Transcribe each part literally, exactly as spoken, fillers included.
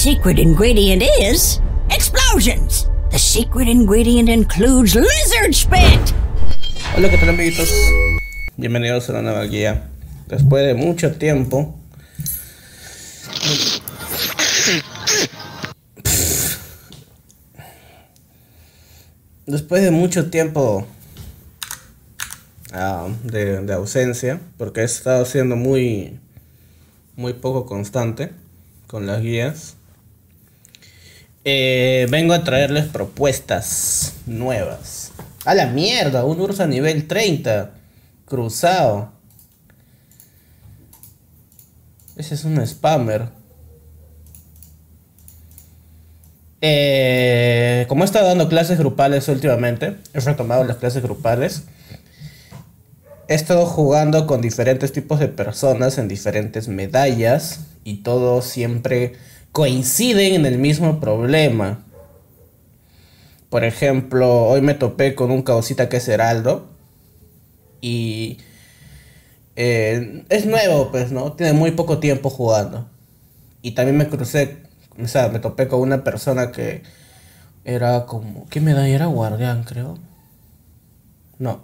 secret ingredient is explosions. The secret ingredient includes lizard spit. Hola, ¿qué tal, amiguitos? Bienvenidos a una nueva guía. Después de mucho tiempo Después de mucho tiempo uh, de, de ausencia, porque he estado siendo muy muy poco constante con las guías, eh, vengo a traerles propuestas nuevas. ¡A la mierda! Un Ursa nivel treinta cruzado. Ese es un spammer. Eh, como he estado dando clases grupales últimamente, he retomado las clases grupales. He estado jugando con diferentes tipos de personas en diferentes medallas y todos siempre coinciden en el mismo problema. Por ejemplo, hoy me topé con un causita que es Heraldo y eh, es nuevo, pues, ¿no? Tiene muy poco tiempo jugando. Y también me crucé, o sea, me topé con una persona que era como... ¿Qué medalla era? Guardián, creo. No.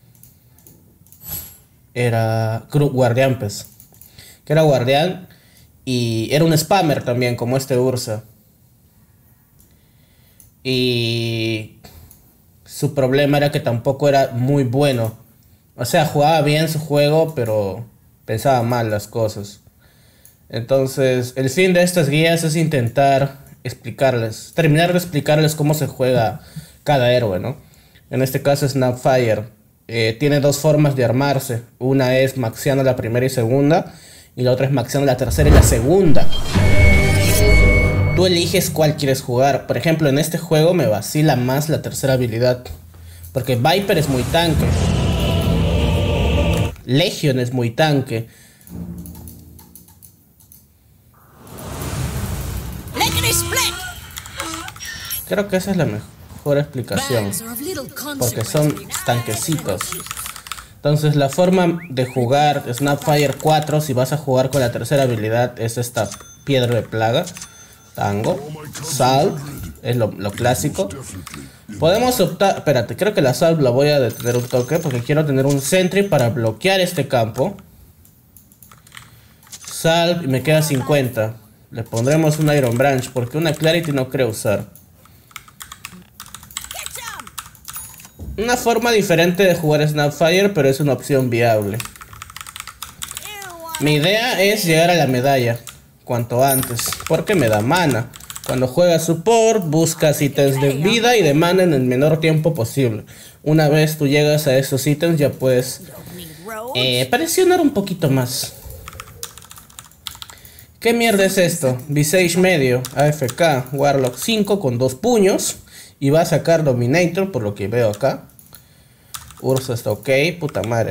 Era guardián, pues. Que era guardián y era un spammer también, como este Ursa. Y su problema era que tampoco era muy bueno. O sea, jugaba bien su juego, pero pensaba mal las cosas. Entonces, el fin de estas guías es intentar explicarles, terminar de explicarles cómo se juega cada héroe, ¿no? En este caso, Snapfire eh, tiene dos formas de armarse. Una es maxiando la primera y segunda, y la otra es maxiando la tercera y la segunda. Tú eliges cuál quieres jugar. Por ejemplo, en este juego me vacila más la tercera habilidad, porque Viper es muy tanque, Legion es muy tanque. Creo que esa es la mejor explicación, porque son tanquecitos. Entonces la forma de jugar Snapfire cuatro, si vas a jugar con la tercera habilidad, es esta piedra de plaga. Tango, Salve, es lo, lo clásico. Podemos optar, espérate, creo que la Salve la voy a detener un toque, porque quiero tener un Sentry para bloquear este campo. Salve y me queda cincuenta. Le pondremos un Iron Branch, porque una Clarity no creo usar. Una forma diferente de jugar Snapfire, pero es una opción viable. Mi idea es llegar a la medalla cuanto antes, porque me da mana. Cuando juegas support, buscas ítems de vida y de mana en el menor tiempo posible. Una vez tú llegas a esos ítems, ya puedes eh, presionar un poquito más. ¿Qué mierda es esto? Visage medio, A F K, Warlock cinco con dos puños. Y va a sacar Dominator, por lo que veo acá. Ursa está ok, puta madre.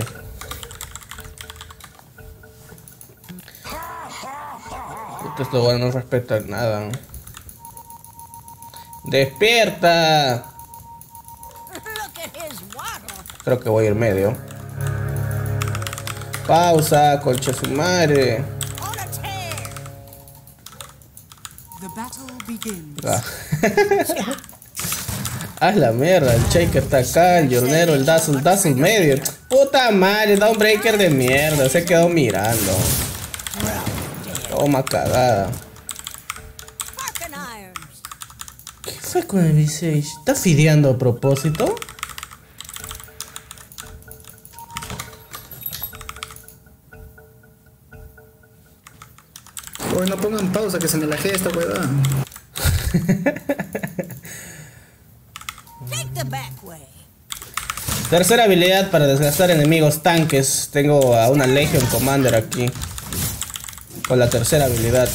Puta, esto bueno, no respeta nada. ¡Despierta! Creo que voy a ir medio. Pausa, concha su madre. Ah. Haz la mierda, el Shaker está acá, el Jornero, el Dazzle, Dazzle medio. Puta madre, da un breaker de mierda, se quedó mirando. Toma cagada. ¿Qué fue con el Visage? ¿Está fideando a propósito? Oye, no pongan pausa que se me lajea esta huevada. Tercera habilidad para desgastar enemigos tanques. Tengo a una Legion Commander aquí con la tercera habilidad.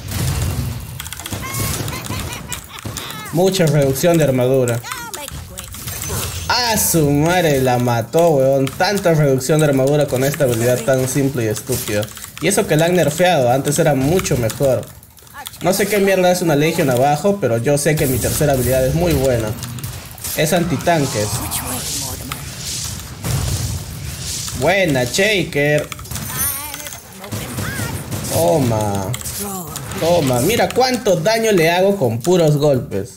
Mucha reducción de armadura. ¡Ah, su madre! La mató, weón. Tanta reducción de armadura con esta habilidad tan simple y estúpida. Y eso que la han nerfeado, antes era mucho mejor. No sé qué mierda es una Legion abajo, pero yo sé que mi tercera habilidad es muy buena. Es antitanques. Buena, Shaker. Toma. Toma, mira cuánto daño le hago con puros golpes.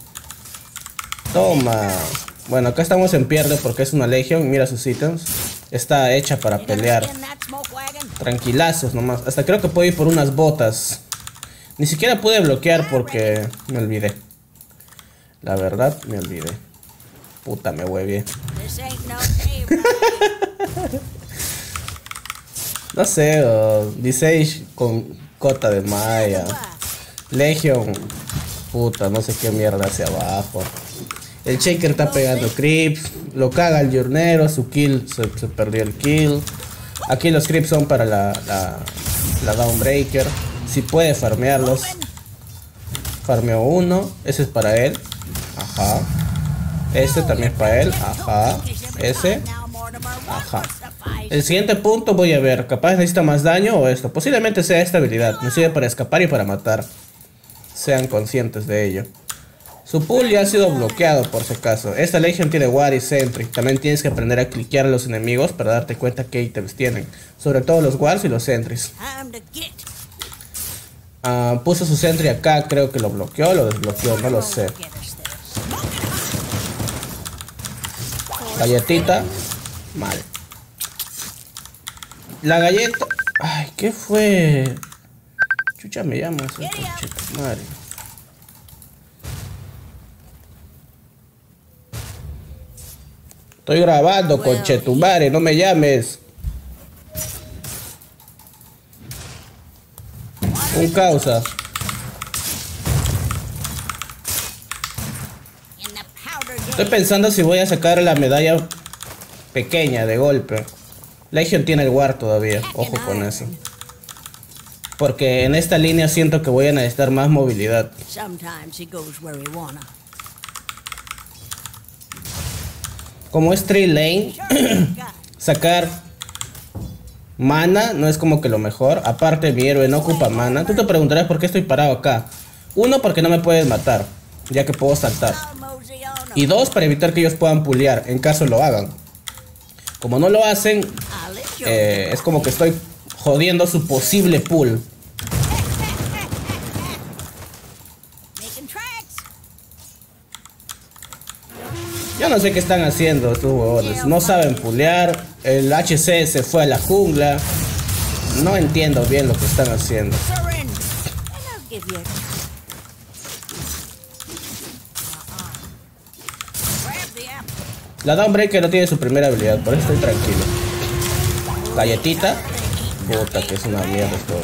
Toma. Bueno, acá estamos en pierde porque es una legión. Mira sus ítems. Está hecha para pelear. Tranquilazos nomás. Hasta creo que puedo ir por unas botas. Ni siquiera pude bloquear porque me olvidé. La verdad, me olvidé. Puta, me huevé. No sé, oh, Visage con cota de malla. Legion. Puta, no sé qué mierda hacia abajo. El Shaker está pegando creeps. Lo caga el Yurnero. Su kill, se, se perdió el kill. Aquí los creeps son para la, la, la Dawnbreaker. Si puede farmearlos. Farmeó uno. Ese es para él. Ajá. Este también es para él. Ajá. Ese. Ajá. El siguiente punto voy a ver. Capaz necesita más daño o esto. Posiblemente sea esta habilidad. Me sirve para escapar y para matar. Sean conscientes de ello. Su pool ya ha sido bloqueado por si acaso. Esta Legion tiene Ward y Sentry. También tienes que aprender a cliquear a los enemigos para darte cuenta qué ítems tienen. Sobre todo los Wards y los Sentries. Uh, puso su Sentry acá. Creo que lo bloqueó, lo desbloqueó, no lo sé. Galletita. Mal. La galleta. Ay, ¿qué fue? Chucha me llama ese conchito, madre. Estoy grabando, conchetumare, no me llames. Un causa. Estoy pensando si voy a sacar la medalla pequeña de golpe. Legion tiene el Ward todavía, ojo con eso. Porque en esta línea siento que voy a necesitar más movilidad. Como es Tree Lane, sacar mana no es como que lo mejor. Aparte mi héroe no ocupa mana. Tú te preguntarás por qué estoy parado acá. Uno, porque no me puedes matar, ya que puedo saltar. Y dos, para evitar que ellos puedan pulear, en caso lo hagan. Como no lo hacen, eh, es como que estoy jodiendo su posible pull. Yo no sé qué están haciendo estos huevones. No saben pulear. El H C se fue a la jungla. No entiendo bien lo que están haciendo. La Dawnbreaker no tiene su primera habilidad, por eso estoy tranquilo. Galletita. Puta, que es una mierda esto.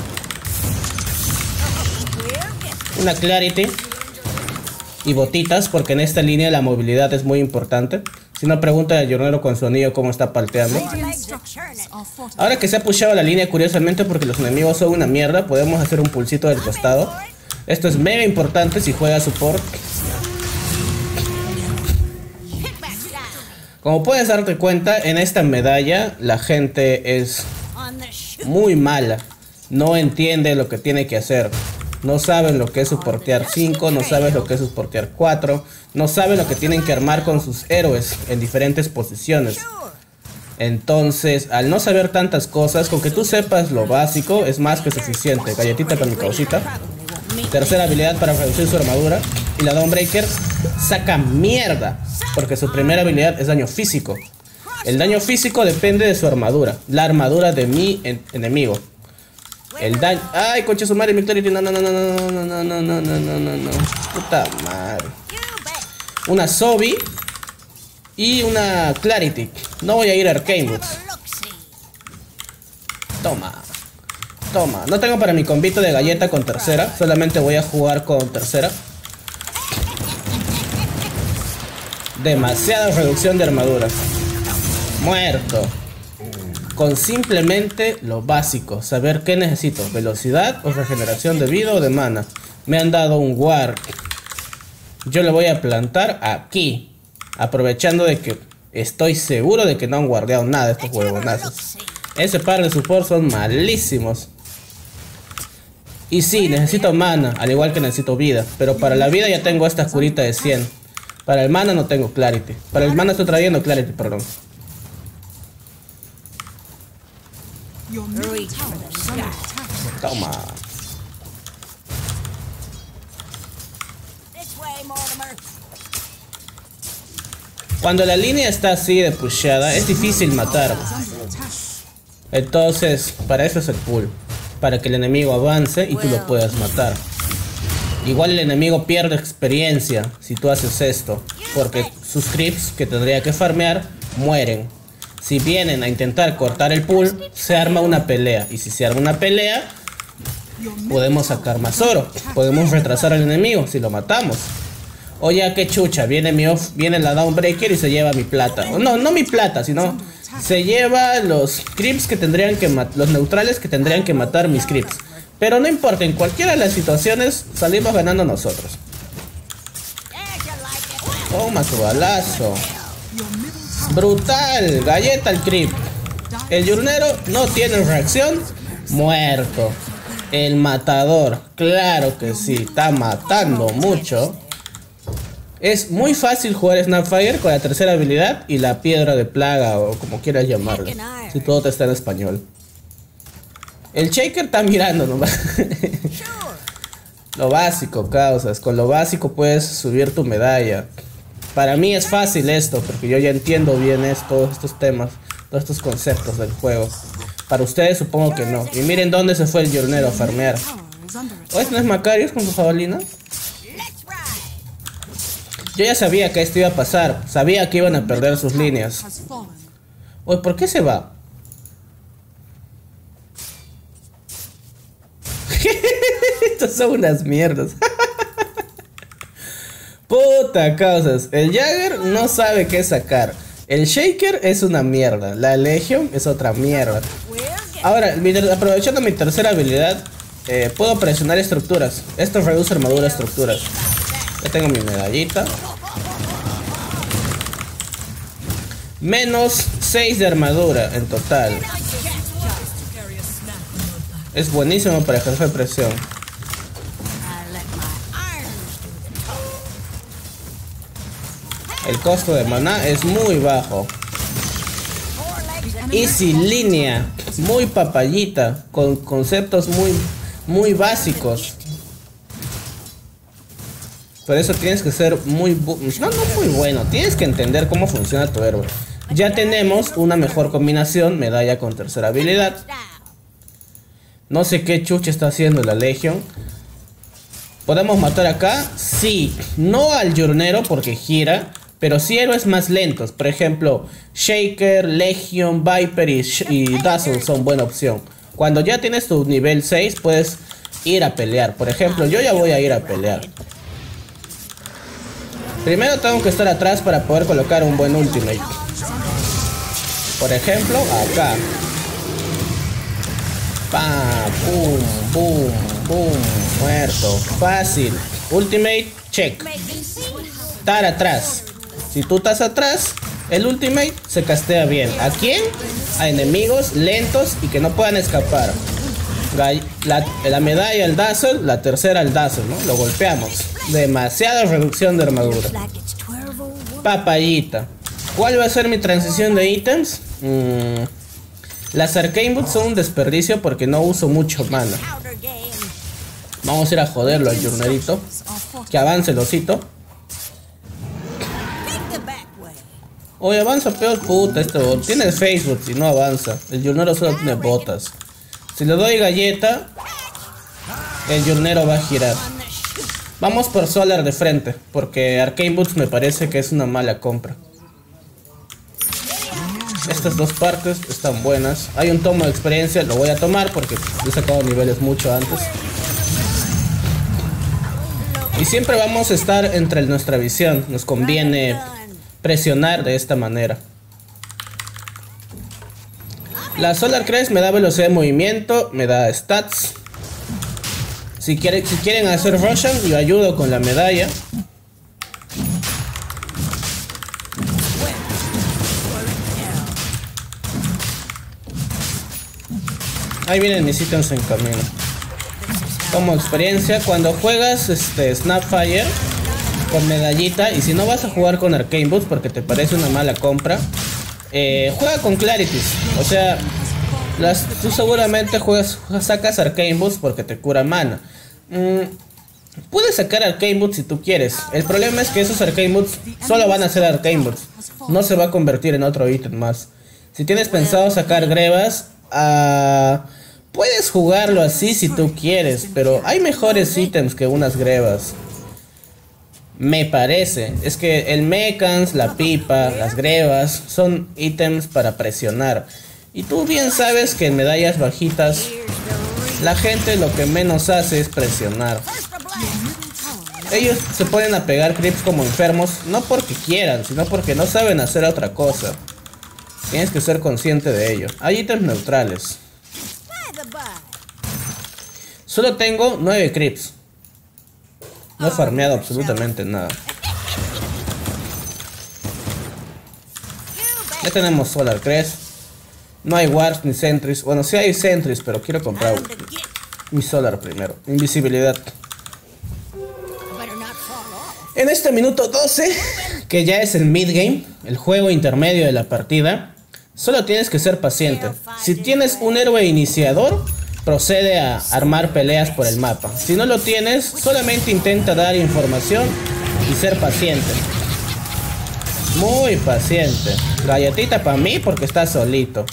Una Clarity. Y botitas, porque en esta línea la movilidad es muy importante. Si no, pregunta al Yurnero con su anillo cómo está palteando. Ahora que se ha pushado la línea, curiosamente, porque los enemigos son una mierda, podemos hacer un pulsito del costado. Esto es mega importante si juega support. Como puedes darte cuenta, en esta medalla la gente es muy mala. No entiende lo que tiene que hacer. No saben lo que es soportear cinco, no saben lo que es soportear cuatro, no saben lo que tienen que armar con sus héroes en diferentes posiciones. Entonces, al no saber tantas cosas, con que tú sepas lo básico es más que suficiente. Galletita con mi causita. Tercera habilidad para reducir su armadura. Y la Dawnbreaker saca mierda, porque su primera habilidad es daño físico. El daño físico depende de su armadura, la armadura de mi en enemigo. El daño... Ay, concha su madre, mi Clarity. No, no, no, no, no, no, no, no, no, no, no, no, no. Puta madre. Una Zombie y una Clarity. No voy a ir a Arcane Boots. Toma. Toma. No tengo para mi combito de galleta con tercera. Solamente voy a jugar con tercera. Demasiada reducción de armadura. Muerto. Con simplemente lo básico, saber qué necesito, velocidad o regeneración de vida o de mana. Me han dado un Ward. Yo le voy a plantar aquí, aprovechando de que estoy seguro de que no han guardeado nada estos huevonazos. Ese par de support son malísimos. Y sí, necesito mana, al igual que necesito vida. Pero para la vida ya tengo esta curita de cien. Para el mana no tengo Clarity. Para el mana estoy trayendo Clarity, perdón. Toma. Cuando la línea está así de pusheada, es difícil matar. Entonces, para eso es el pull. Para que el enemigo avance y tú lo puedas matar. Igual el enemigo pierde experiencia si tú haces esto. Porque sus creeps que tendría que farmear, mueren. Si vienen a intentar cortar el pull, se arma una pelea. Y si se arma una pelea, podemos sacar más oro. Podemos retrasar al enemigo si lo matamos. O ya que chucha, viene mi off, viene la Dawnbreaker y se lleva mi plata. O no, no mi plata, sino se lleva los creeps que tendrían que matar, los neutrales que tendrían que matar mis creeps. Pero no importa, en cualquiera de las situaciones salimos ganando nosotros. Toma tu balazo. Brutal, galleta al creep. El yurnero no tiene reacción. Muerto. El matador, claro que sí, está matando mucho. Es muy fácil jugar Snapfire con la tercera habilidad y la piedra de plaga, o como quieras llamarlo, si todo te está en español. El Shaker está mirando nomás. Lo básico, causas. Con lo básico puedes subir tu medalla. Para mí es fácil esto, porque yo ya entiendo bien esto, todos estos temas, todos estos conceptos del juego. Para ustedes supongo que no. Y miren dónde se fue el yurnero a farmear. ¿O este no es Macarius con su jabalina? Yo ya sabía que esto iba a pasar. Sabía que iban a perder sus líneas. Oye, ¿por qué se va? Estos son unas mierdas. Puta causas. El Jagger no sabe qué sacar. El Shaker es una mierda. La Legion es otra mierda. Ahora, aprovechando mi tercera habilidad, eh, puedo presionar estructuras. Esto reduce armadura a estructuras. Ya tengo mi medallita. Menos seis de armadura en total. Es buenísimo para ejercer presión. El costo de maná es muy bajo. Y sin línea, muy papayita, con conceptos muy, muy básicos. Por eso tienes que ser muy... No, no muy bueno. Tienes que entender cómo funciona tu héroe. Ya tenemos una mejor combinación. Medalla con tercera habilidad. No sé qué chucha está haciendo la Legion. ¿Podemos matar acá? Sí. No al yurnero porque gira. Pero sí héroes más lentos. Por ejemplo, Shaker, Legion, Viper y, y Dazzle son buena opción. Cuando ya tienes tu nivel seis puedes ir a pelear. Por ejemplo, yo ya voy a ir a pelear. Primero tengo que estar atrás para poder colocar un buen ultimate. Por ejemplo, acá. Pam, pum, boom, boom. Muerto. Fácil. Ultimate, check. Estar atrás. Si tú estás atrás, el ultimate se castea bien. ¿A quién? A enemigos lentos y que no puedan escapar. La, la medalla al Dazzle, la tercera al Dazzle, ¿no? Lo golpeamos. Demasiada reducción de armadura. Papayita. ¿Cuál va a ser mi transición de ítems? Mm, las Arcane Boots son un desperdicio porque no uso mucho mana. Vamos a ir a joderlo al yurnerito. Que avance el osito. Oye, avanza peor, puta, este bot. Tiene Facebook y no avanza. El yurnero solo tiene botas. Si le doy galleta, el yurnero va a girar. Vamos por Solar de frente, porque Arcane Boots me parece que es una mala compra. Estas dos partes están buenas. Hay un tomo de experiencia, lo voy a tomar porque he sacado niveles mucho antes. Y siempre vamos a estar entre nuestra visión. Nos conviene presionar de esta manera. La Solar Crest me da velocidad de movimiento, me da stats. Si, quiere, si quieren hacer Roshan, yo ayudo con la medalla. Ahí vienen mis ítems en camino. Como experiencia, cuando juegas este Snapfire con medallita, y si no vas a jugar con Arcane Boots porque te parece una mala compra, eh, juega con Clarities. O sea, las, tú seguramente juegas, sacas Arcane Boots porque te cura mana. Mm, Puedes sacar Arcane Boots si tú quieres. El problema es que esos Arcane Boots solo van a ser Arcane Boots. No se va a convertir en otro ítem más. Si tienes pensado sacar grebas, uh, puedes jugarlo así si tú quieres. Pero hay mejores ítems que unas grebas. Me parece. Es que el mechans, la pipa, las grebas son ítems para presionar. Y tú bien sabes que en medallas bajitas la gente lo que menos hace es presionar. Ellos se ponen a pegar creeps como enfermos, no porque quieran, sino porque no saben hacer otra cosa. Tienes que ser consciente de ello. Hay ítems neutrales. Solo tengo nueve creeps. No he farmeado absolutamente nada. Ya tenemos Solar Crest. No hay Wards ni Sentries. Bueno, sí hay Sentries, pero quiero comprar mi Solar primero. Invisibilidad. En este minuto doce, que ya es el mid-game, el juego intermedio de la partida, solo tienes que ser paciente. Si tienes un héroe iniciador, procede a armar peleas por el mapa. Si no lo tienes, solamente intenta dar información y ser paciente. Muy paciente. Galletita para mí porque está solito.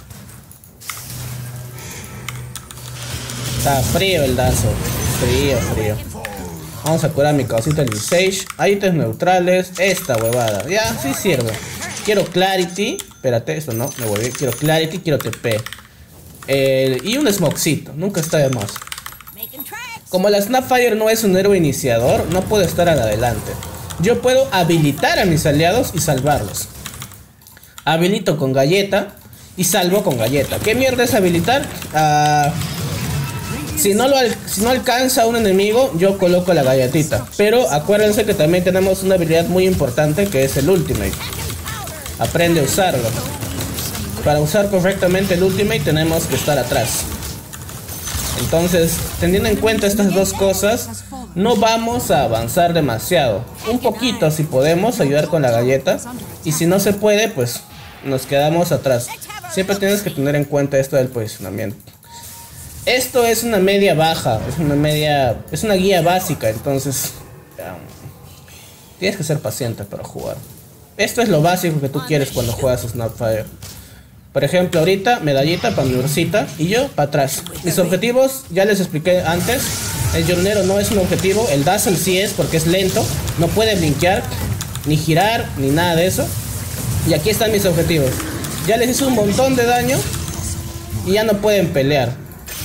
Está frío el dazo. Frío, frío. Vamos a curar mi causita del Visage. Hay ítems neutrales. Esta huevada. Ya, sí sirve. Quiero Clarity. Espérate, esto no, me volví. Quiero Clarity, quiero T P. Eh, y un Smokecito. Nunca está de más. Como la Snapfire no es un héroe iniciador, no puedo estar al adelante. Yo puedo habilitar a mis aliados y salvarlos. Habilito con galleta y salvo con galleta. ¿Qué mierda es habilitar? Ah... Uh, Si no, lo si no alcanza a un enemigo, yo coloco la galletita. Pero acuérdense que también tenemos una habilidad muy importante que es el Ultimate. Aprende a usarlo. Para usar correctamente el Ultimate tenemos que estar atrás. Entonces, teniendo en cuenta estas dos cosas, no vamos a avanzar demasiado. Un poquito si podemos ayudar con la galleta. Y si no se puede, pues nos quedamos atrás. Siempre tienes que tener en cuenta esto del posicionamiento. Esto es una media baja, es una media, es una guía básica, entonces um, tienes que ser paciente para jugar. Esto es lo básico que tú quieres cuando juegas Snapfire. Por ejemplo, ahorita medallita para mi ursita y yo para atrás. Mis objetivos ya les expliqué antes. El Jornero no es un objetivo, el Dazzle sí es porque es lento, no puede blinkear, ni girar, ni nada de eso. Y aquí están mis objetivos. Ya les hice un montón de daño y ya no pueden pelear.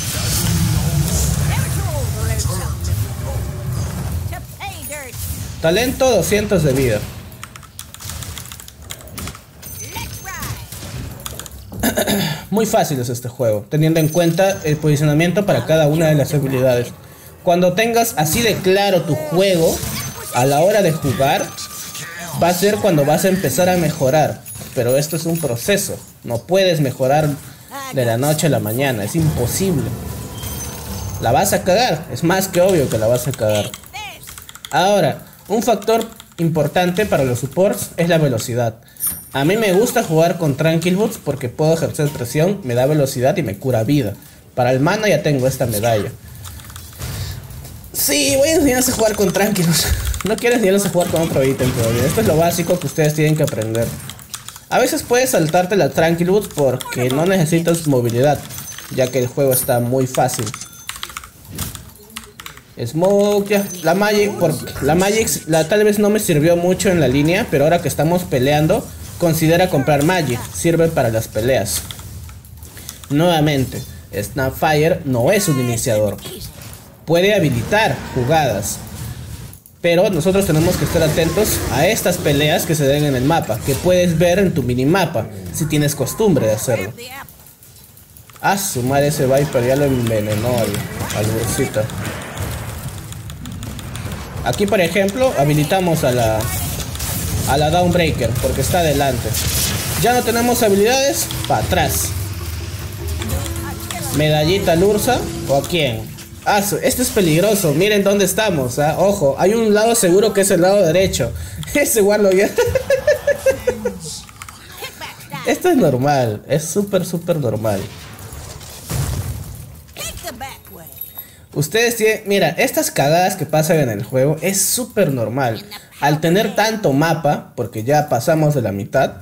Talento doscientos de vida. Muy fácil es este juego, teniendo en cuenta el posicionamiento para cada una de las habilidades. Cuando tengas así de claro tu juego, a la hora de jugar, va a ser cuando vas a empezar a mejorar. Pero esto es un proceso, no puedes mejorar de la noche a la mañana, es imposible. La vas a cagar, es más que obvio que la vas a cagar. Ahora, un factor importante para los supports es la velocidad. A mí me gusta jugar con Tranquil Boots porque puedo ejercer presión, me da velocidad y me cura vida. Para el mana ya tengo esta medalla. Sí, voy a enseñarles a jugar con Tranquil Boots. No quiero enseñarles a jugar con otro ítem todavía. Esto es lo básico que ustedes tienen que aprender. A veces puedes saltarte la Tranquil Boots porque no necesitas movilidad, ya que el juego está muy fácil. Smoke, ya. La Magic, por, la Magic la, tal vez no me sirvió mucho en la línea, pero ahora que estamos peleando, considera comprar Magic, sirve para las peleas. Nuevamente, Snapfire no es un iniciador, puede habilitar jugadas, pero nosotros tenemos que estar atentos a estas peleas que se den en el mapa, que puedes ver en tu minimapa, si tienes costumbre de hacerlo. Ah, su madre, ese Viper ya lo envenenó al, al bolsito. Aquí, por ejemplo, habilitamos a la a la Dawnbreaker porque está adelante. Ya no tenemos habilidades, para atrás. Medallita al Ursa, ¿o a quién? Ah, este es peligroso, miren dónde estamos, ¿eh? Ojo, hay un lado seguro que es el lado derecho. Ese igual lo ya. Esto es normal, es súper súper normal. Ustedes tienen... Mira, estas cagadas que pasan en el juego es súper normal. Al tener tanto mapa, porque ya pasamos de la mitad,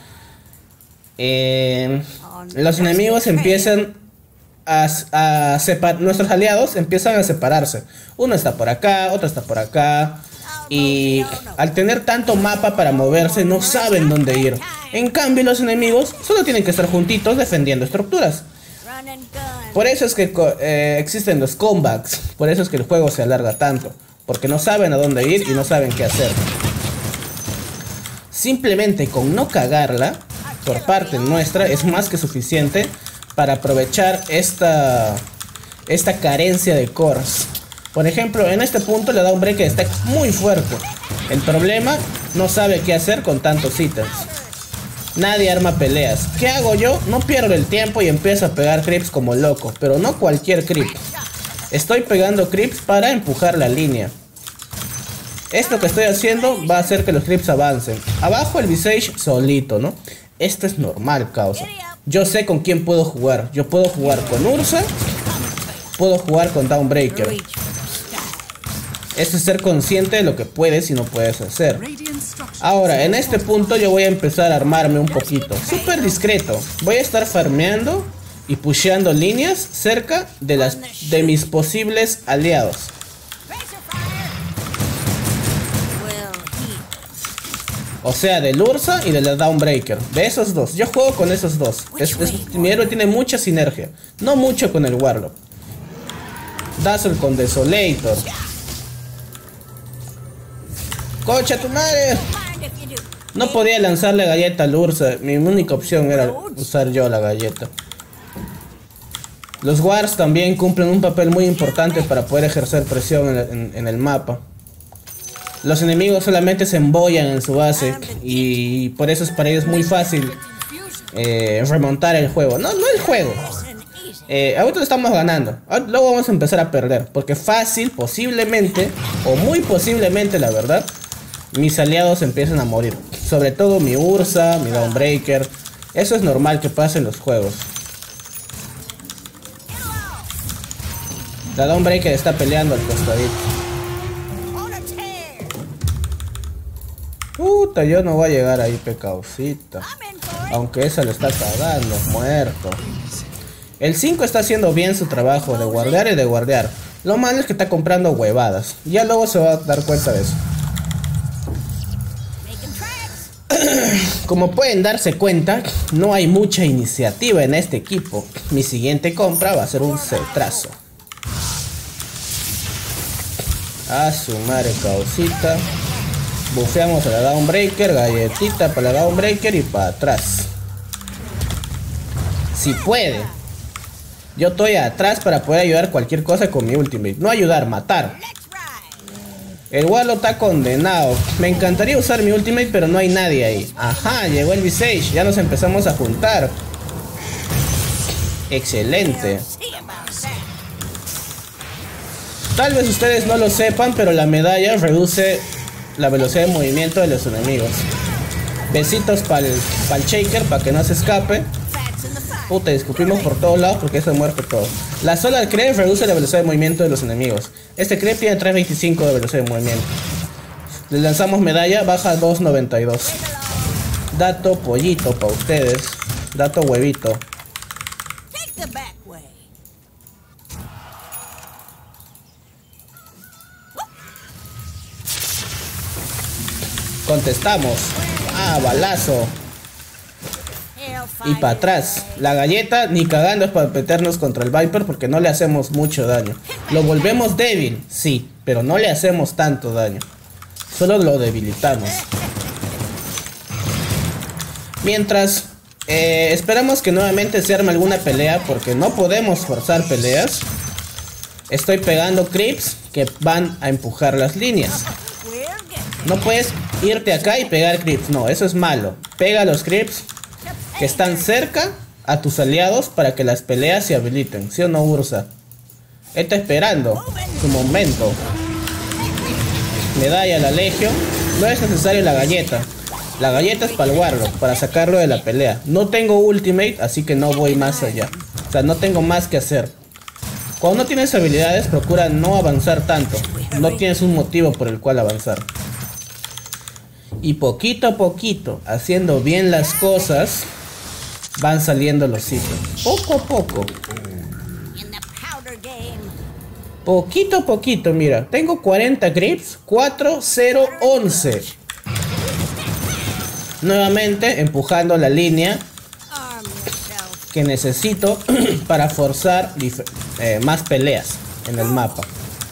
eh, los enemigos empiezan a, a separar... Nuestros aliados empiezan a separarse. Uno está por acá, otro está por acá. Y al tener tanto mapa para moverse, no saben dónde ir. En cambio, los enemigos solo tienen que estar juntitos defendiendo estructuras. Por eso es que eh, existen los comebacks. Por eso es que el juego se alarga tanto. Porque no saben a dónde ir y no saben qué hacer. Simplemente con no cagarla, por parte nuestra, es más que suficiente para aprovechar esta, esta carencia de cores. Por ejemplo, en este punto le da un break que está muy fuerte. El problema, no sabe qué hacer con tantos ítems. Nadie arma peleas. ¿Qué hago yo? No pierdo el tiempo y empiezo a pegar creeps como loco. Pero no cualquier creep. Estoy pegando creeps para empujar la línea. Esto que estoy haciendo va a hacer que los creeps avancen. Abajo el Visage solito, ¿no? Esto es normal, causa. Yo sé con quién puedo jugar. Yo puedo jugar con Ursa. Puedo jugar con Dawnbreaker. Esto es ser consciente de lo que puedes y no puedes hacer. Ahora, en este punto yo voy a empezar a armarme un poquito. Súper discreto. Voy a estar farmeando y pusheando líneas cerca de, las, de mis posibles aliados. O sea, del Ursa y de la Dawnbreaker. De esos dos. Yo juego con esos dos. Es, es, mi héroe tiene mucha sinergia. No mucho con el Warlock. Dazzle con Desolator. ¡Concha tu madre! No podía lanzar la galleta al Ursa. Mi única opción era usar yo la galleta. Los wards también cumplen un papel muy importante para poder ejercer presión en, en, en el mapa. Los enemigos solamente se embollan en su base y por eso es para ellos muy fácil eh, remontar el juego. No, no el juego. Eh, ahorita lo estamos ganando. Luego vamos a empezar a perder. Porque fácil, posiblemente, o muy posiblemente, la verdad, mis aliados empiezan a morir. Sobre todo mi Ursa, mi Dawnbreaker. Eso es normal que pase en los juegos. La Dawnbreaker está peleando al costadito. Puta, yo no voy a llegar ahí, pecaucita. Aunque esa lo está cagando, muerto. El cinco está haciendo bien su trabajo de guardear y de guardear. Lo malo es que está comprando huevadas. Ya luego se va a dar cuenta de eso. Como pueden darse cuenta, no hay mucha iniciativa en este equipo. Mi siguiente compra va a ser un cetrazo. A su madre, causita. Bufeamos a la Dawnbreaker, galletita para la Dawnbreaker y para atrás. Si puede. Yo estoy atrás para poder ayudar cualquier cosa con mi ultimate. No ayudar, matar. El Warlock está condenado. Me encantaría usar mi ultimate, pero no hay nadie ahí. Ajá, llegó el Visage. Ya nos empezamos a juntar. Excelente. Tal vez ustedes no lo sepan, pero la medalla reduce la velocidad de movimiento de los enemigos. Besitos para el Shaker, para que no se escape. Puta, escupimos por todos lados porque eso muerto todo. La Solar Creep reduce la velocidad de movimiento de los enemigos. Este Creep tiene tres veinticinco de velocidad de movimiento. Le lanzamos medalla, baja dos noventa y dos. Dato pollito para ustedes. Dato huevito. Contestamos. Ah, balazo. Y para atrás. La galleta ni cagando es para meternos contra el Viper porque no le hacemos mucho daño. Lo volvemos débil, sí, pero no le hacemos tanto daño. Solo lo debilitamos. Mientras eh, esperamos que nuevamente se arme alguna pelea porque no podemos forzar peleas. Estoy pegando creeps que van a empujar las líneas. No puedes irte acá y pegar creeps, no, eso es malo. Pega los creeps que están cerca a tus aliados para que las peleas se habiliten. ¿Sí o no, Ursa? Él está esperando su momento. Medalla a la Legion. No es necesario la galleta. La galleta es para el Warlock, para sacarlo de la pelea. No tengo ultimate, así que no voy más allá. O sea, no tengo más que hacer. Cuando no tienes habilidades, procura no avanzar tanto. No tienes un motivo por el cual avanzar. Y poquito a poquito, haciendo bien las cosas, van saliendo los ítems. Poco a poco. Poquito a poquito, mira. Tengo cuarenta creeps, cuatro, cero, once. Nuevamente empujando la línea que necesito para forzar eh, más peleas en el mapa.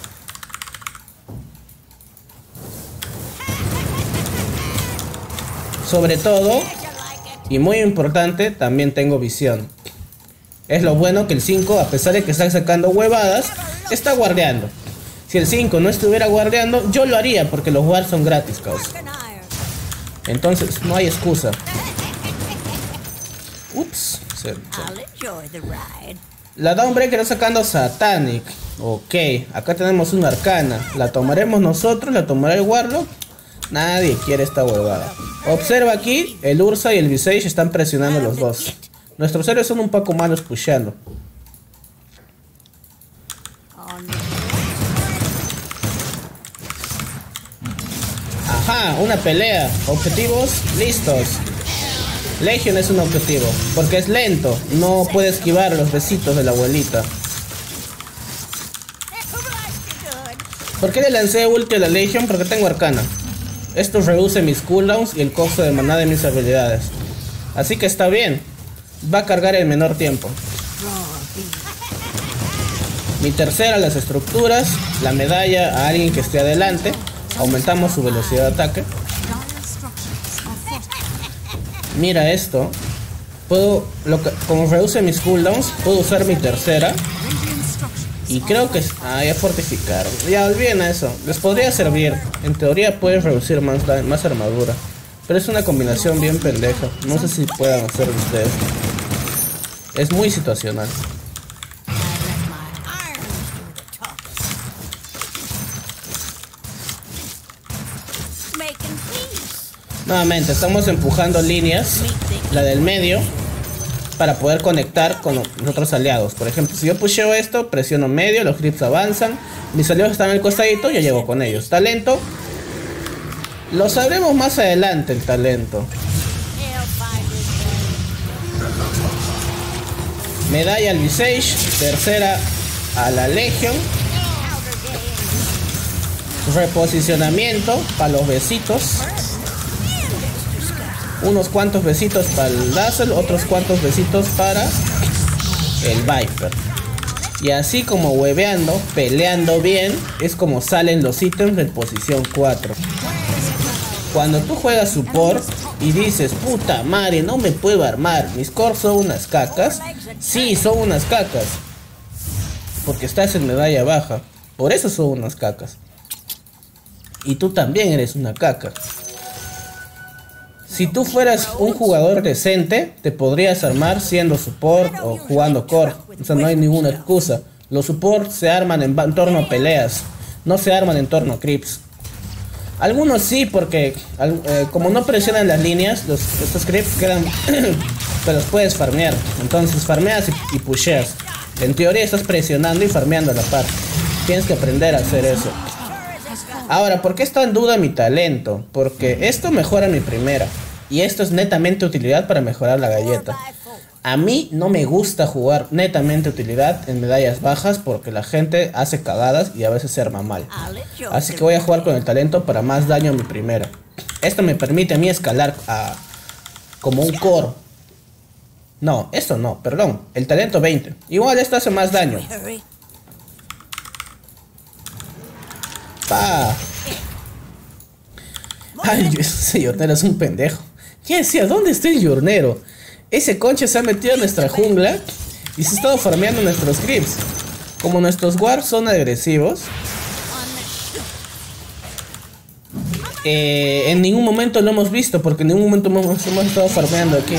Sobre todo, y muy importante, también tengo visión. Es lo bueno que el cinco, a pesar de que está sacando huevadas, está guardeando. Si el cinco no estuviera guardeando, yo lo haría porque los guards son gratis, causa. Entonces, no hay excusa. Ups. Se, se. La Dawnbreaker está sacando Satanic. Ok, acá tenemos una arcana. ¿La tomaremos nosotros? ¿La tomará el Warlock? Nadie quiere esta huevada. Observa aquí, el Ursa y el Visage están presionando los dos. Nuestros héroes son un poco malos pusheando. Ajá, una pelea. Objetivos listos. Legion es un objetivo, porque es lento. No puede esquivar los besitos de la abuelita. ¿Por qué le lancé ulti a la Legion? Porque tengo arcana. Esto reduce mis cooldowns y el costo de maná de mis habilidades. Así que está bien. Va a cargar en menor tiempo. Mi tercera, las estructuras. La medalla a alguien que esté adelante. Aumentamos su velocidad de ataque. Mira esto. Puedo, lo que, como reduce mis cooldowns, puedo usar mi tercera. Y creo que... Ah, ya fortificaron. Ya, olviden eso. Les podría servir. En teoría pueden reducir más, más armadura. Pero es una combinación bien pendeja. No sé si puedan hacerlo ustedes. Es muy situacional. Nuevamente, estamos empujando líneas. La del medio. Para poder conectar con los otros aliados. Por ejemplo, si yo pusheo esto, presiono medio, los creeps avanzan. Mis aliados están en el costadito, yo llego con ellos. Talento. Lo sabremos más adelante, el talento. Medalla al Visage. Tercera a la Legion. Reposicionamiento para los besitos. Unos cuantos besitos para el Dazzle, otros cuantos besitos para el Viper. Y así como hueveando, peleando bien, es como salen los ítems de posición cuatro. Cuando tú juegas support y dices, puta madre, no me puedo armar, mis cores son unas cacas. Sí, son unas cacas. Porque estás en medalla baja. Por eso son unas cacas. Y tú también eres una caca. Si tú fueras un jugador decente, te podrías armar siendo support o jugando core. O sea, no hay ninguna excusa. Los supports se arman en, en torno a peleas. No se arman en torno a creeps. Algunos sí, porque eh, como no presionan las líneas, los, estos creeps quedan... te los puedes farmear. Entonces farmeas y, y pusheas. En teoría estás presionando y farmeando a la par. Tienes que aprender a hacer eso. Ahora, ¿por qué está en duda mi talento? Porque esto mejora mi primera. Y esto es netamente utilidad para mejorar la galleta. A mí no me gusta jugar netamente utilidad en medallas bajas porque la gente hace cagadas y a veces se arma mal. Así que voy a jugar con el talento para más daño a mi primera. Esto me permite a mí escalar a... como un core. No, esto no, perdón. El talento veinte. Igual esto hace más daño. Pa. Ay, ese yornero es un pendejo. ¿Quién decía? ¿Dónde está el yornero? Ese concha se ha metido en nuestra jungla y se ha estado farmeando nuestros creeps. Como nuestros wards son agresivos, eh, en ningún momento lo hemos visto, porque en ningún momento hemos, hemos estado farmeando aquí.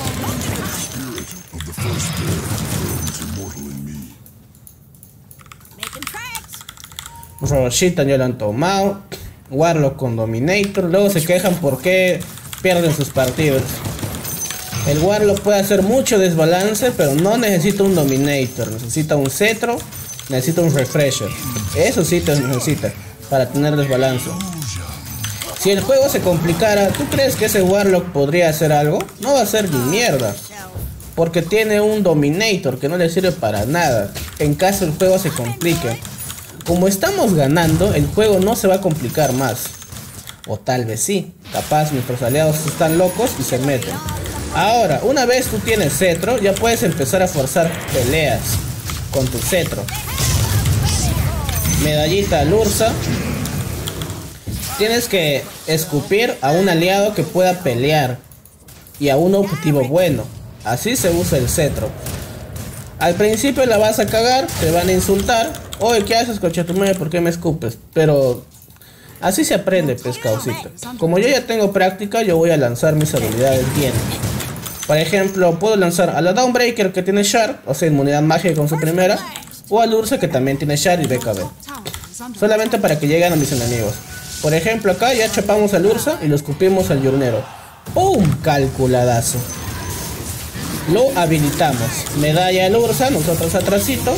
Roboshita ya lo han tomado. Warlock con Dominator. Luego se quejan porque pierden sus partidos. El Warlock puede hacer mucho desbalance, pero no necesita un Dominator. Necesita un cetro necesita un refresher. Eso sí te necesita para tener desbalance. Si el juego se complicara, ¿tú crees que ese Warlock podría hacer algo? No va a hacer ni mierda, porque tiene un Dominator que no le sirve para nada en caso el juego se complique. Como estamos ganando, el juego no se va a complicar más. O tal vez sí, capaz nuestros aliados están locos y se meten. Ahora, una vez tú tienes cetro, ya puedes empezar a forzar peleas con tu cetro. Medallita al Ursa. Tienes que escupir a un aliado que pueda pelear y a un objetivo bueno. Así se usa el cetro. Al principio la vas a cagar, te van a insultar. Oye, ¿qué haces, coche tu madre? ¿Por qué me escupes? Pero así se aprende, pescadocito. Como yo ya tengo práctica, yo voy a lanzar mis habilidades bien. Por ejemplo, puedo lanzar a la Dawnbreaker que tiene Shard, o sea, inmunidad mágica con su primera, o al Ursa que también tiene Shard y B K B. Solamente para que lleguen a mis enemigos. Por ejemplo, acá ya chapamos al Ursa y lo escupimos al Yurnero. ¡Pum! Calculadazo. Lo habilitamos. Medalla al Ursa, nosotros atrasito.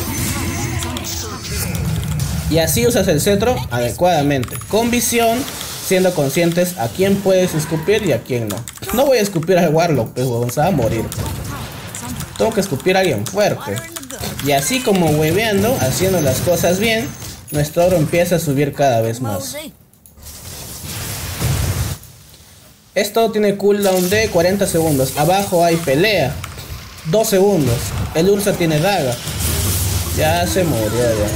Y así usas el cetro adecuadamente. Con visión, siendo conscientes a quién puedes escupir y a quién no. No voy a escupir al Warlock, pues huevón, se va a morir. Tengo que escupir a alguien fuerte. Y así como hueveando, haciendo las cosas bien, nuestro oro empieza a subir cada vez más. Esto tiene cooldown de cuarenta segundos. Abajo hay pelea. dos segundos. El Ursa tiene daga. Ya se murió ya.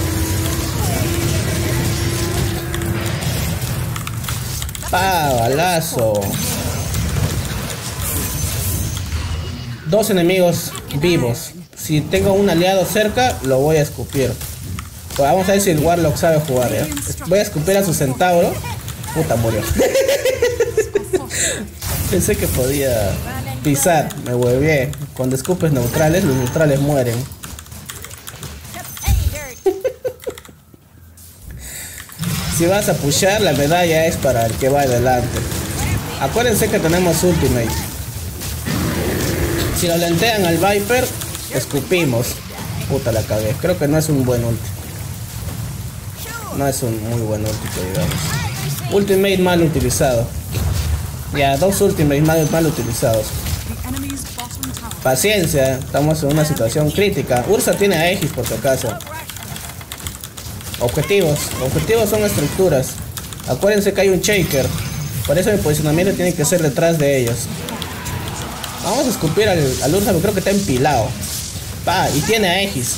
Pa, balazo. Dos enemigos vivos. Si tengo un aliado cerca, lo voy a escupir. Pues vamos a ver si el Warlock sabe jugar, ¿eh? Voy a escupir a su centauro. Puta, murió. Pensé que podía pisar, me huevé. Cuando escupes neutrales, los neutrales mueren. Si vas a pushar, la medalla es para el que va adelante. Acuérdense que tenemos ultimate. Si nos lentean al Viper, escupimos. Puta, la cagué. Creo que no es un buen ulti. No es un muy buen ulti, digamos. Ultimate mal utilizado. Ya, dos ultimates mal, mal utilizados. Paciencia, estamos en una situación crítica. Ursa tiene a Aegis por si acaso. Objetivos. Objetivos son estructuras. Acuérdense que hay un Shaker. Por eso el posicionamiento tiene que ser detrás de ellos. Vamos a escupir al, al Ursa, porque creo que está empilado. Pa, y tiene a Aegis.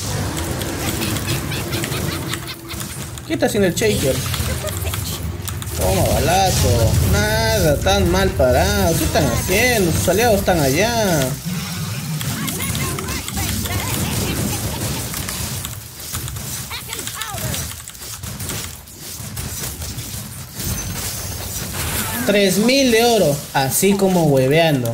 ¿Qué está haciendo el Shaker? Toma balazo. Nada, tan mal parado. ¿Qué están haciendo? Sus aliados están allá. tres mil de oro. Así como hueveando.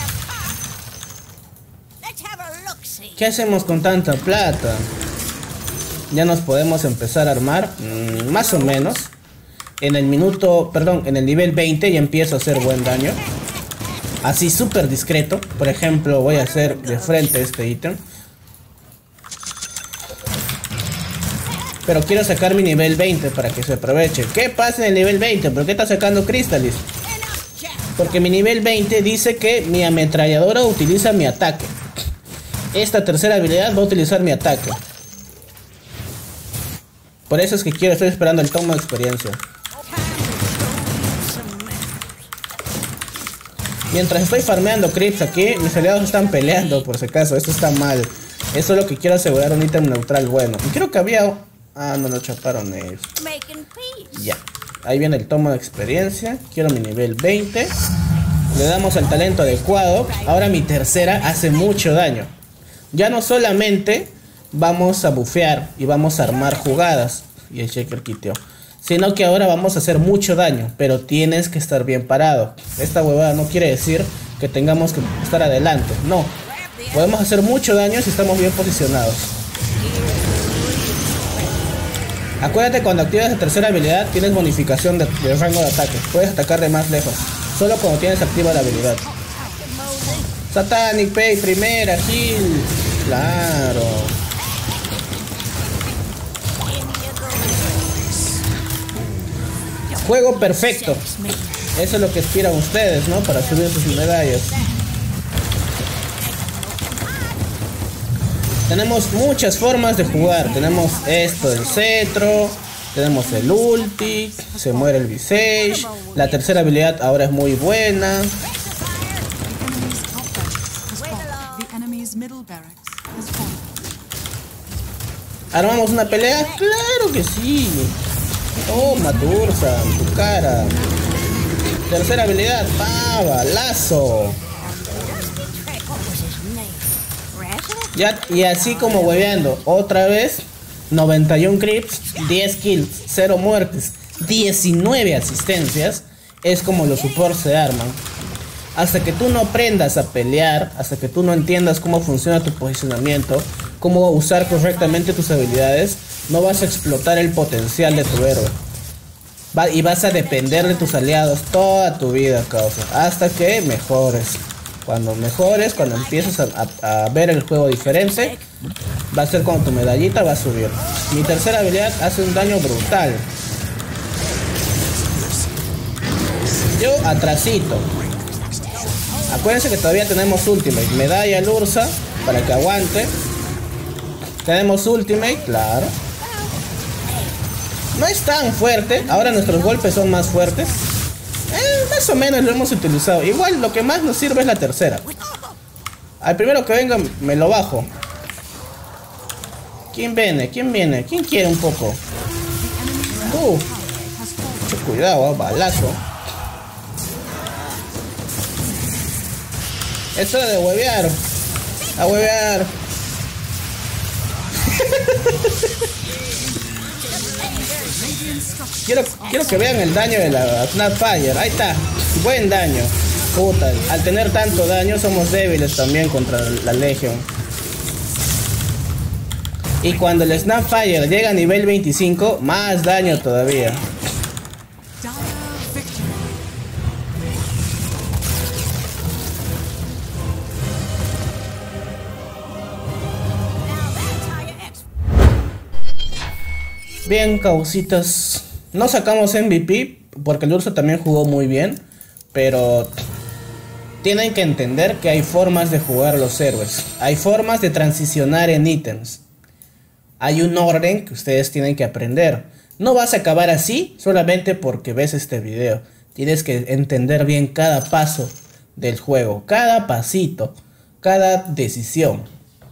¿Qué hacemos con tanta plata? Ya nos podemos empezar a armar. Mmm, más o menos. En el minuto, perdón, en el nivel veinte ya empiezo a hacer buen daño. Así súper discreto. Por ejemplo, voy a hacer de frente este ítem. Pero quiero sacar mi nivel veinte para que se aproveche. ¿Qué pasa en el nivel veinte? ¿Por qué está sacando Crystalis? Porque mi nivel veinte dice que mi ametralladora utiliza mi ataque. Esta tercera habilidad va a utilizar mi ataque. Por eso es que quiero, estoy esperando el tomo de experiencia. Mientras estoy farmeando creeps aquí, mis aliados están peleando, por si acaso. Esto está mal. Eso es lo que quiero asegurar, un ítem neutral bueno. Y creo que había... Ah, no lo chaparon ellos. Ya. Ahí viene el tomo de experiencia. Quiero mi nivel veinte. Le damos el talento adecuado. Ahora mi tercera hace mucho daño. Ya no solamente vamos a bufear y vamos a armar jugadas. Y el Shaker quiteó. Sino que ahora vamos a hacer mucho daño. Pero tienes que estar bien parado. Esta huevada no quiere decir que tengamos que estar adelante. No. Podemos hacer mucho daño si estamos bien posicionados. Acuérdate, cuando activas la tercera habilidad tienes bonificación de, de rango de ataque. Puedes atacar de más lejos. Solo cuando tienes activa la habilidad. Satanic Pay, primera, heal. Claro. Juego perfecto. Eso es lo que aspiran ustedes, ¿no? Para subir sus medallas. Tenemos muchas formas de jugar. Tenemos esto, el cetro. Tenemos el ulti. Se muere el Visage. La tercera habilidad ahora es muy buena. ¿Armamos una pelea? ¡Claro que sí! Toma, Ursa, en tu cara. Tercera habilidad, pava, lazo. Ya, y así como hueveando, otra vez, noventa y uno creeps, diez kills, cero muertes, diecinueve asistencias. Es como los supports se arman. Hasta que tú no aprendas a pelear, hasta que tú no entiendas cómo funciona tu posicionamiento, cómo usar correctamente tus habilidades, no vas a explotar el potencial de tu héroe. Va, y vas a depender de tus aliados toda tu vida, causa, hasta que mejores. Cuando mejores, cuando empieces a, a, a ver el juego diferente, va a ser cuando tu medallita va a subir. Mi tercera habilidad hace un daño brutal. Yo atrasito. Acuérdense que todavía tenemos Ultimate. Medalla al Ursa para que aguante. Tenemos Ultimate, claro. No es tan fuerte. Ahora nuestros golpes son más fuertes. Eh, más o menos lo hemos utilizado. Igual lo que más nos sirve es la tercera. Al primero que venga me lo bajo. ¿Quién viene? ¿Quién viene? ¿Quién quiere un poco? Uh, mucho cuidado, ¿eh? Balazo. Es hora de huevear. A huevear. Quiero, quiero que vean el daño de la Snapfire. Ahí está. Buen daño. Puta. Al tener tanto daño somos débiles también contra la Legion. Y cuando el Snapfire llega a nivel veinticinco, más daño todavía. Bien, causitas. No sacamos M V P porque el Ursa también jugó muy bien, pero tienen que entender que hay formas de jugar los héroes. Hay formas de transicionar en ítems. Hay un orden que ustedes tienen que aprender. No vas a acabar así solamente porque ves este video. Tienes que entender bien cada paso del juego, cada pasito, cada decisión.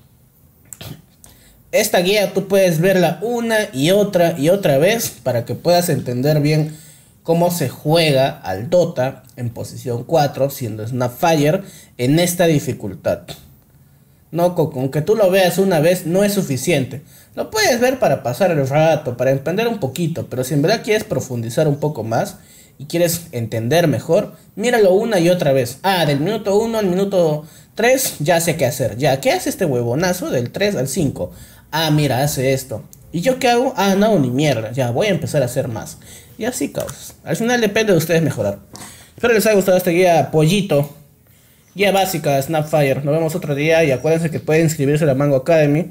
Esta guía tú puedes verla una y otra y otra vez para que puedas entender bien cómo se juega al Dota en posición cuatro siendo Snapfire en esta dificultad. No, con, con que tú lo veas una vez no es suficiente. Lo puedes ver para pasar el rato, para entender un poquito, pero si en verdad quieres profundizar un poco más y quieres entender mejor, míralo una y otra vez. Ah, del minuto uno al minuto tres ya sé qué hacer. Ya, ¿qué hace este huevonazo del tres al cinco? Ah, mira, hace esto. ¿Y yo qué hago? Ah, no, ni mierda. Ya, voy a empezar a hacer más. Y así, causas. Al final depende de ustedes mejorar. Espero les haya gustado esta guía pollito. Guía básica de Snapfire. Nos vemos otro día y acuérdense que pueden inscribirse a la Mango Academy.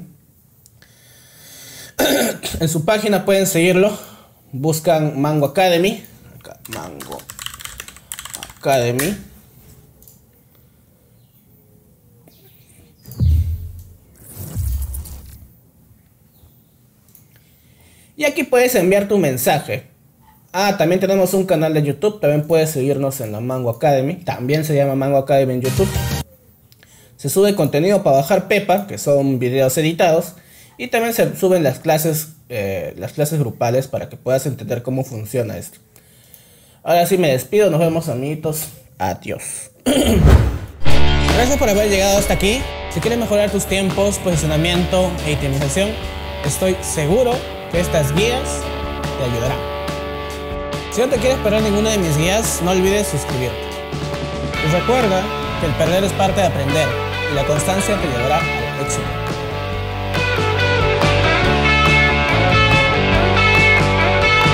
En su página pueden seguirlo. Buscan Mango Academy. Acá, Mango Academy. Y aquí puedes enviar tu mensaje. Ah, también tenemos un canal de YouTube. También puedes seguirnos en la Mango Academy. También se llama Mango Academy en YouTube. Se sube contenido para bajar Pepa, que son videos editados. Y también se suben las clases, eh, las clases grupales para que puedas entender cómo funciona esto. Ahora sí me despido. Nos vemos, amiguitos. Adiós. Gracias por haber llegado hasta aquí. Si quieres mejorar tus tiempos, posicionamiento e itemización, estoy seguro que estas guías te ayudarán. Si no te quieres perder ninguna de mis guías, no olvides suscribirte. Y recuerda que el perder es parte de aprender y la constancia te llevará al éxito.